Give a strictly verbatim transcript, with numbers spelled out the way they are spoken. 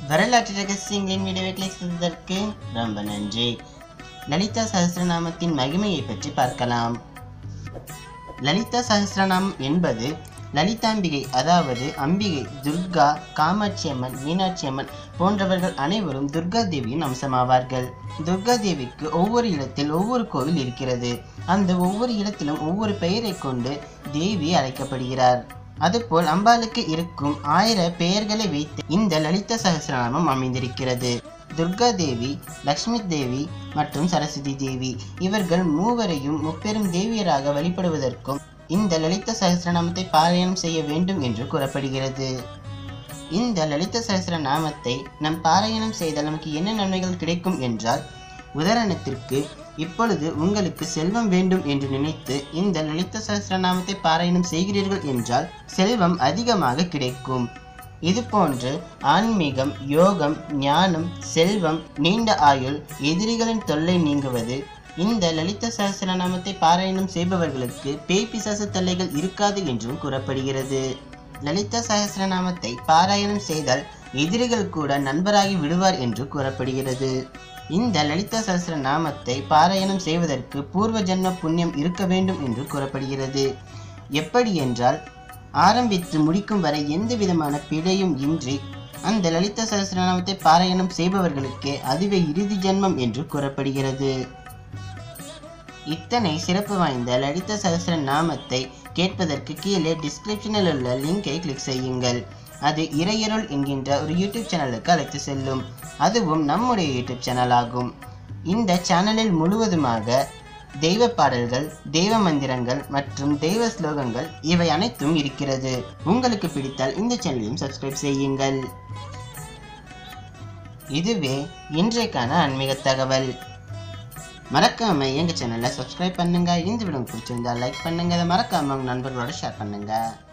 வரலாற்று ரகசியங்களின் வீடியோவை கிளிக் செய்ததற்கு ரொம்ப நன்றி. லலிதா சஹஸ்ரநாமத்தின் மகிமையை பற்றி பார்க்கலாம். லலிதா சஹஸ்ரநாமம் என்பது லலிதாம்பிகை, அதாவது அம்பிகை, துர்கா, காமாட்சியம்மன், மீனாட்சியம்மன் போன்றவர்கள் அனைவரும் துர்கா தேவியின் அம்சமாவார்கள். துர்கா தேவிக்கு ஒவ்வொரு இடத்தில் ஒவ்வொரு கோவில் இருக்கிறது. அந்த ஒவ்வொரு இடத்திலும் ஒவ்வொரு பெயரை கொண்டு தேவி அழைக்கப்படுகிறார். அதுபோல் அம்பாளுக்கு இருக்கும் ஆயிர பெயர்களை வைத்து இந்த லலிதா சஹஸ்ரநாமம் அமைந்திருக்கிறது. துர்கா தேவி, லக்ஷ்மி தேவி மற்றும் சரஸ்வதி தேவி இவர்கள் மூவரையும் முப்பெரும் தேவியராக வழிபடுவதற்கும் இந்த லலிதா சஹஸ்ரநாமத்தை பாராயணம் செய்ய வேண்டும் என்று கூறப்படுகிறது. இந்த லலிதா சஹஸ்ரநாமத்தை நம் பாராயணம் செய்தால் நமக்கு என்ன நன்மைகள் கிடைக்கும் என்றால், உதாரணத்திற்கு இப்பொழுது உங்களுக்கு செல்வம் வேண்டும் என்று நினைத்து இந்த லலிதா சஹஸ்ரநாமத்தை பாராயணம் செய்கிறீர்கள் என்றால் செல்வம் அதிகமாக கிடைக்கும். இது போன்று ஆன்மீகம், யோகம், ஞானம், செல்வம், நீண்ட ஆயுள், எதிரிகளின் தொல்லை நீங்குவது, இந்த லலிதா சஹஸ்ரநாமத்தை பாராயணம் செய்பவர்களுக்கு பேய் பிசாசு தொல்லைகள் இருக்காது என்றும் கூறப்படுகிறது. லலிதா சஹஸ்ரநாமத்தை பாராயணம் செய்தால் எதிரிகள் கூட நண்பராகி விடுவார் என்று கூறப்படுகிறது. இந்த லலிதா சஹஸ்ரநாமத்தை பாராயணம் செய்வதற்கு பூர்வ ஜென்ம புண்ணியம் இருக்க வேண்டும் என்று கூறப்படுகிறது. எப்படி என்றால், ஆரம்பித்து முடிக்கும் வரை எந்த விதமான பிழையும் இன்றி அந்த லலிதா சஹஸ்ரநாமத்தை பாராயணம் செய்பவர்களுக்கு அதுவே இறுதி ஜென்மம் என்று கூறப்படுகிறது. இத்தனை சிறப்பு வாய்ந்த லலிதா சஹஸ்ரநாமத்தை கேட்பதற்கு கீழே டிஸ்கிரிப்ஷனில் உள்ள லிங்கை கிளிக் செய்யுங்கள். அது இறையருள் என்கின்ற ஒரு யூடியூப் சேனலுக்கு அழைத்து செல்லும். அதுவும் நம்முடைய யூடியூப் சேனல் ஆகும். இந்த சேனலில் முழுவதுமாக தெய்வ பாடல்கள், தெய்வ மந்திரங்கள் மற்றும் தெய்வ ஸ்லோகங்கள் இவை அனைத்தும் இருக்கிறது. உங்களுக்கு பிடித்தால் இந்த சேனலையும் சப்ஸ்கிரைப் செய்யுங்கள். இதுவே இன்றைக்கான ஆன்மீக தகவல். மறக்காம எங்க சேனலை சப்ஸ்கிரைப் பண்ணுங்க. இந்த வீடியோ பிடிச்சிருந்தா லைக் பண்ணுங்க. மறக்காம உங்க நண்பர்களோட ஷேர் பண்ணுங்க.